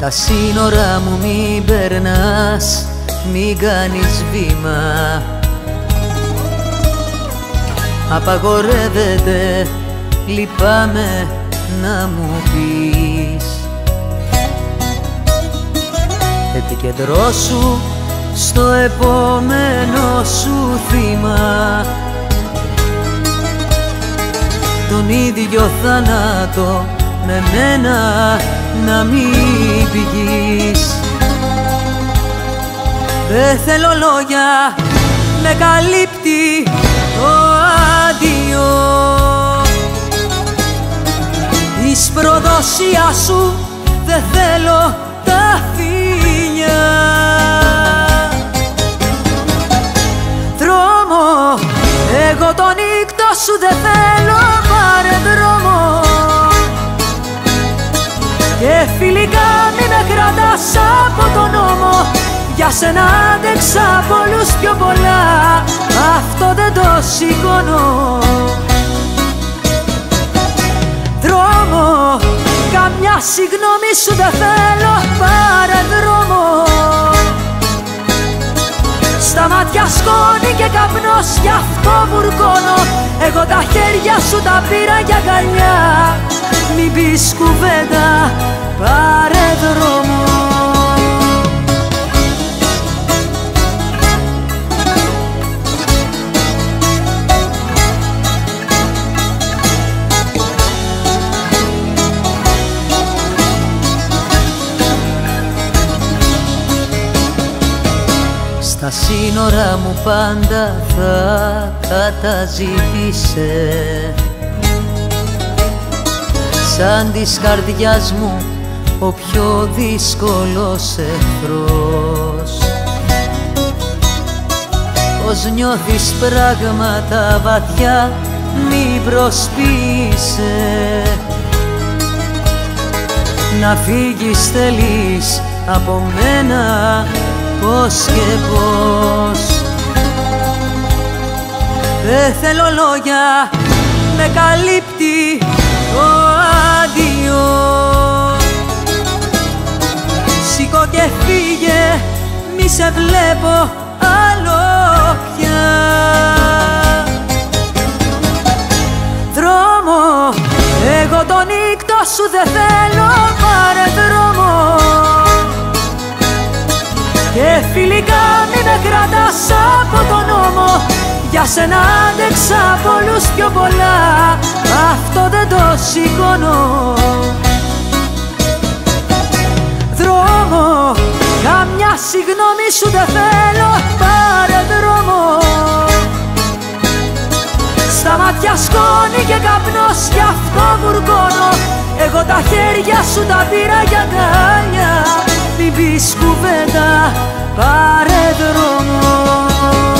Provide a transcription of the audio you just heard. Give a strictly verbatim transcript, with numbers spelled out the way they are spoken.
Τα σύνορα μου μην περνάς, μην κάνεις βήμα. Απαγορεύεται, λυπάμαι να μου πεις. Επικεντρώσου στο επόμενο σου θύμα, τον ίδιο θάνατο με μένα να μην πηγείς. Δεν θέλω λόγια, με καλύπτει το αντίο. Εις προδοσία σου δεν θέλω τα φιλιά. Δρόμο, εγώ τον νύκτο σου δεν θέλω, πάρε δρόμο. Και φιλικά μη με κρατάς από τον νόμο, για σένα άντεξα πολλούς πιο πολλά, αυτό δεν το σηκώνω. Δρόμο, καμιά συγγνώμη σου δεν θέλω, πάρε δρόμο. Στα μάτια σκόνη και καπνός, γι' αυτό βουρκώνω. Εγώ τα χέρια σου τα πήρα για αγκαλιά, μην πεις κουβέντα, πάρε δρόμο. Στα σύνορα μου πάντα θα καταζήτησε, σαν της καρδιάς μου ο πιο δύσκολος εχθρός. Πως νιώθεις πράγματα βαθιά, μη προσποιείσαι. Να φύγεις θέλεις από μένα, πώς και πώς. Δεν θέλω λόγια, με καλύπτει το αντίο. Σήκω και φύγε, μη σε βλέπω άλλο πια. Δρόμο, εγώ τον νύκτο σου δεν θέλω, πάρε δρόμο. Και φιλικά μη με κρατάς από τον νόμο, για σένα άντεξα πολλούς πιο πολλά, αυτό δεν το σηκώνω. Δρόμο, καμιά συγγνώμη σου δεν θέλω, πάρε δρόμο. Στα μάτια σκόνη και καπνός, γι' αυτό βουρκώνω. Εγώ τα χέρια σου τα πήρα για αγκάλια, μην πεις κουβέντα, πάρε δρόμο.